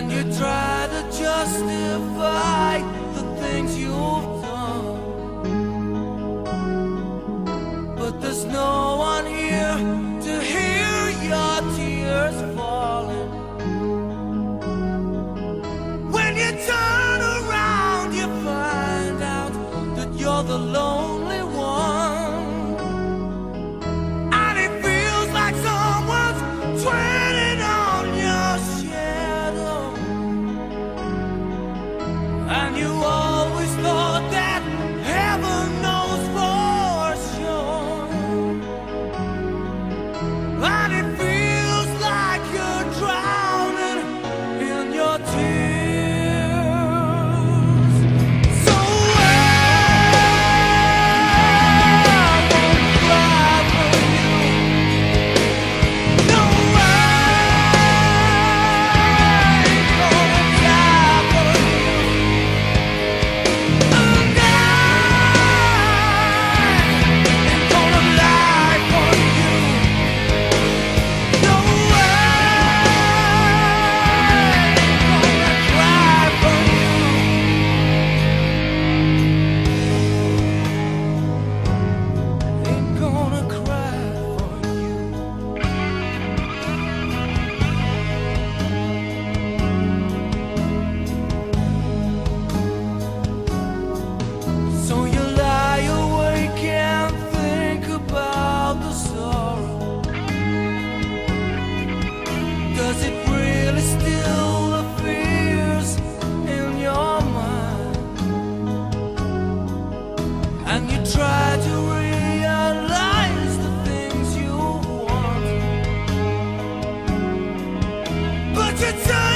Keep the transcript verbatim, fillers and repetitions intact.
And you try to justify the things you've done, but there's no one here to hear your tears falling. When you turn around, you find out that you're the lonely one, and it feels like someone's treading on your shadow. And you always thought that heaven knows for sure, and it feels like you're drowning in your tears. So I won't cry for you. No, I ain't gonna die for you. And I ain't gonna lie for you. No, I ain't gonna cry for you. Ain't gonna cry for you. So you lie awake and think about the sorrow. Does it really still the fears in your mind? And you try to realize the things you want, but you turn